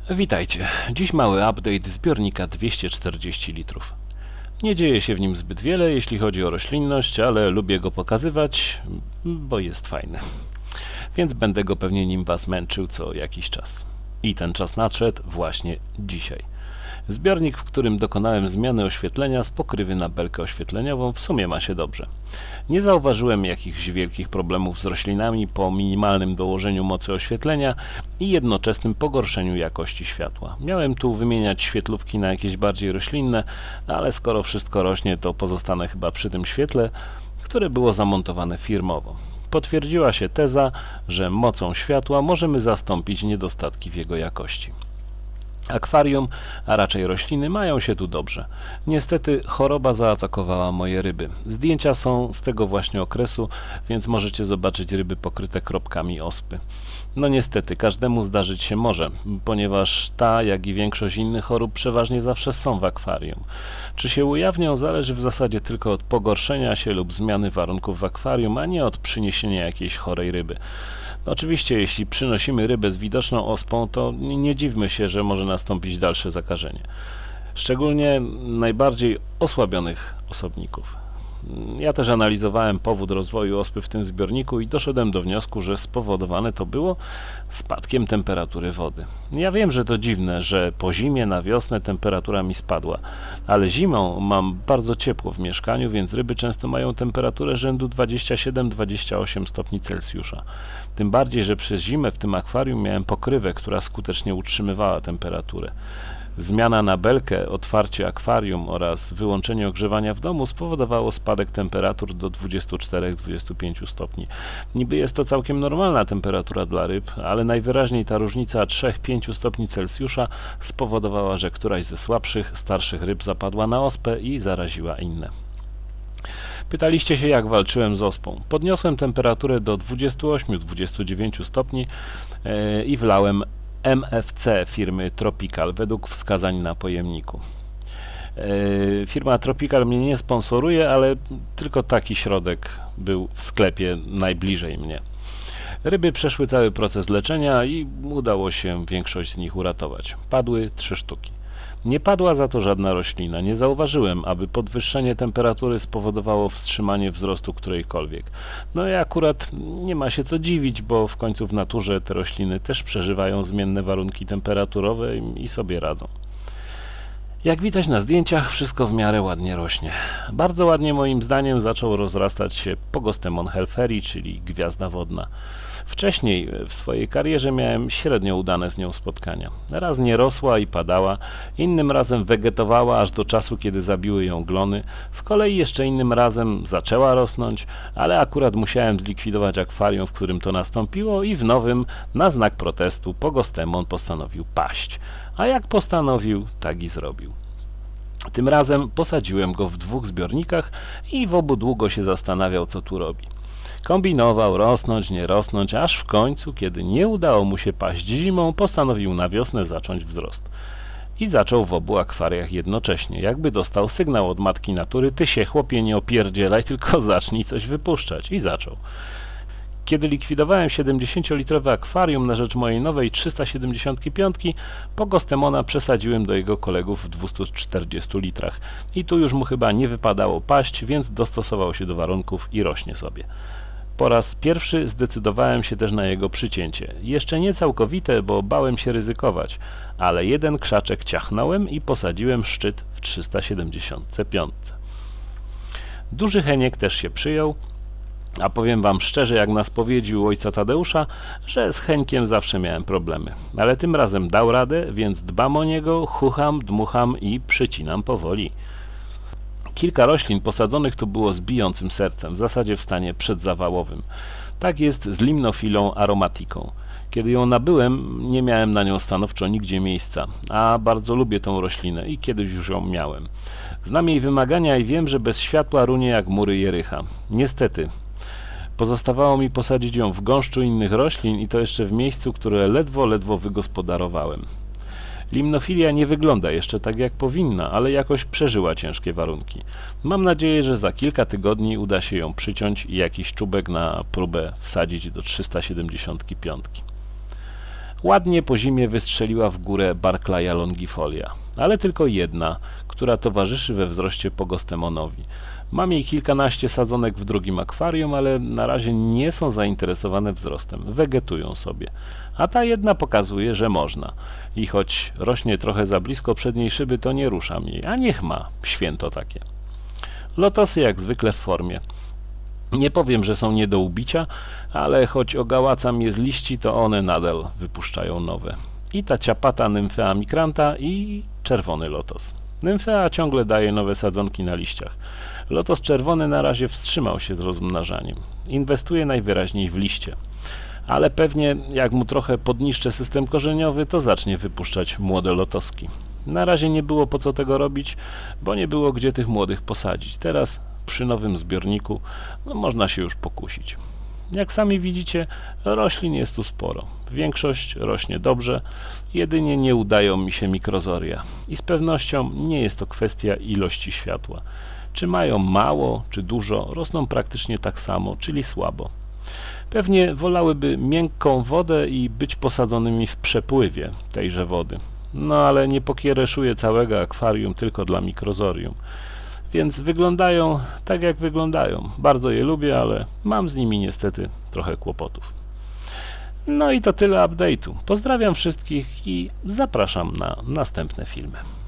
Witajcie. Dziś mały update zbiornika 240 litrów. Nie dzieje się w nim zbyt wiele, jeśli chodzi o roślinność, ale lubię go pokazywać, bo jest fajny. Więc będę go pewnie nim was męczył co jakiś czas. I ten czas nadszedł właśnie dzisiaj. Zbiornik, w którym dokonałem zmiany oświetlenia z pokrywy na belkę oświetleniową, w sumie ma się dobrze. Nie zauważyłem jakichś wielkich problemów z roślinami po minimalnym dołożeniu mocy oświetlenia i jednoczesnym pogorszeniu jakości światła. Miałem tu wymieniać świetlówki na jakieś bardziej roślinne, ale skoro wszystko rośnie, to pozostanę chyba przy tym świetle, które było zamontowane firmowo. Potwierdziła się teza, że mocą światła możemy zastąpić niedostatki w jego jakości. Akwarium, a raczej rośliny, mają się tu dobrze. Niestety choroba zaatakowała moje ryby. Zdjęcia są z tego właśnie okresu, więc możecie zobaczyć ryby pokryte kropkami ospy. No niestety, każdemu zdarzyć się może, ponieważ ta, jak i większość innych chorób przeważnie zawsze są w akwarium. Czy się ujawnią, zależy w zasadzie tylko od pogorszenia się lub zmiany warunków w akwarium, a nie od przyniesienia jakiejś chorej ryby. Oczywiście, jeśli przynosimy rybę z widoczną ospą, to nie dziwmy się, że może nastąpić dalsze zakażenie. Szczególnie najbardziej osłabionych osobników. Ja też analizowałem powód rozwoju ospy w tym zbiorniku i doszedłem do wniosku, że spowodowane to było spadkiem temperatury wody. Ja wiem, że to dziwne, że po zimie na wiosnę temperatura mi spadła, ale zimą mam bardzo ciepło w mieszkaniu, więc ryby często mają temperaturę rzędu 27-28 stopni Celsjusza. Tym bardziej, że przez zimę w tym akwarium miałem pokrywę, która skutecznie utrzymywała temperaturę. Zmiana na belkę, otwarcie akwarium oraz wyłączenie ogrzewania w domu spowodowało spadek temperatur do 24-25 stopni. Niby jest to całkiem normalna temperatura dla ryb, ale najwyraźniej ta różnica 3-5 stopni Celsjusza spowodowała, że któraś ze słabszych, starszych ryb zapadła na ospę i zaraziła inne. Pytaliście się, jak walczyłem z ospą. Podniosłem temperaturę do 28-29 stopni i wlałem MFC firmy Tropical według wskazań na pojemniku. Firma Tropical mnie nie sponsoruje, ale tylko taki środek był w sklepie najbliżej mnie. Ryby przeszły cały proces leczenia i udało się większość z nich uratować. Padły 3 sztuki. Nie padła za to żadna roślina. Nie zauważyłem, aby podwyższenie temperatury spowodowało wstrzymanie wzrostu którejkolwiek. No i akurat nie ma się co dziwić, bo w końcu w naturze te rośliny też przeżywają zmienne warunki temperaturowe i sobie radzą. Jak widać na zdjęciach, wszystko w miarę ładnie rośnie. Bardzo ładnie moim zdaniem zaczął rozrastać się Pogostemon helferi, czyli gwiazda wodna. Wcześniej w swojej karierze miałem średnio udane z nią spotkania. Raz nie rosła i padała, innym razem wegetowała aż do czasu, kiedy zabiły ją glony. Z kolei jeszcze innym razem zaczęła rosnąć, ale akurat musiałem zlikwidować akwarium, w którym to nastąpiło i w nowym, na znak protestu, Pogostemon postanowił paść. A jak postanowił, tak i zrobił. Tym razem posadziłem go w 2 zbiornikach i w obu długo się zastanawiał, co tu robi. Kombinował rosnąć, nie rosnąć, aż w końcu, kiedy nie udało mu się paść zimą, postanowił na wiosnę zacząć wzrost. I zaczął w obu akwariach jednocześnie, jakby dostał sygnał od matki natury: ty się, chłopie, nie opierdzielaj, tylko zacznij coś wypuszczać. I zaczął. Kiedy likwidowałem 70-litrowe akwarium na rzecz mojej nowej 375, Pogostemona przesadziłem do jego kolegów w 240 litrach. I tu już mu chyba nie wypadało paść, więc dostosował się do warunków i rośnie sobie. Po raz pierwszy zdecydowałem się też na jego przycięcie. Jeszcze nie całkowite, bo bałem się ryzykować, ale jeden krzaczek ciachnąłem i posadziłem szczyt w 375. Duży heniek też się przyjął, a powiem wam szczerze, jak na spowiedzi u ojca Tadeusza, że z Henkiem zawsze miałem problemy. Ale tym razem dał radę, więc dbam o niego, chucham, dmucham i przycinam powoli. Kilka roślin posadzonych tu było z bijącym sercem, w zasadzie w stanie przedzawałowym. Tak jest z limnofilą aromatiką. Kiedy ją nabyłem, nie miałem na nią stanowczo nigdzie miejsca, a bardzo lubię tą roślinę i kiedyś już ją miałem. Znam jej wymagania i wiem, że bez światła runie jak mury Jericha. Niestety. Pozostawało mi posadzić ją w gąszczu innych roślin i to jeszcze w miejscu, które ledwo wygospodarowałem. Limnofilia nie wygląda jeszcze tak jak powinna, ale jakoś przeżyła ciężkie warunki. Mam nadzieję, że za kilka tygodni uda się ją przyciąć i jakiś czubek na próbę wsadzić do 375. Ładnie po zimie wystrzeliła w górę Barclaya longifolia, ale tylko jedna, która towarzyszy we wzroście Pogostemonowi. Mam jej kilkanaście sadzonek w drugim akwarium, ale na razie nie są zainteresowane wzrostem, wegetują sobie. A ta jedna pokazuje, że można. I choć rośnie trochę za blisko przedniej szyby, to nie ruszam jej, a niech ma, święto takie. Lotosy jak zwykle w formie. Nie powiem, że są nie do ubicia, ale choć ogałacam je z liści, to one nadal wypuszczają nowe. I ta ciapata Nymphea micrantha i czerwony lotos. Nymphea ciągle daje nowe sadzonki na liściach. Lotos czerwony na razie wstrzymał się z rozmnażaniem. Inwestuje najwyraźniej w liście. Ale pewnie jak mu trochę podniszczę system korzeniowy, to zacznie wypuszczać młode lotoski. Na razie nie było po co tego robić, bo nie było gdzie tych młodych posadzić. Teraz przy nowym zbiorniku można się już pokusić. Jak sami widzicie, roślin jest tu sporo. Większość rośnie dobrze, jedynie nie udają mi się mikrozoria. I z pewnością nie jest to kwestia ilości światła. Czy mają mało, czy dużo, rosną praktycznie tak samo, czyli słabo. Pewnie wolałyby miękką wodę i być posadzonymi w przepływie tejże wody. No ale nie pokiereszuję całego akwarium tylko dla mikrozorium. Więc wyglądają tak jak wyglądają. Bardzo je lubię, ale mam z nimi niestety trochę kłopotów. No i to tyle update'u. Pozdrawiam wszystkich i zapraszam na następne filmy.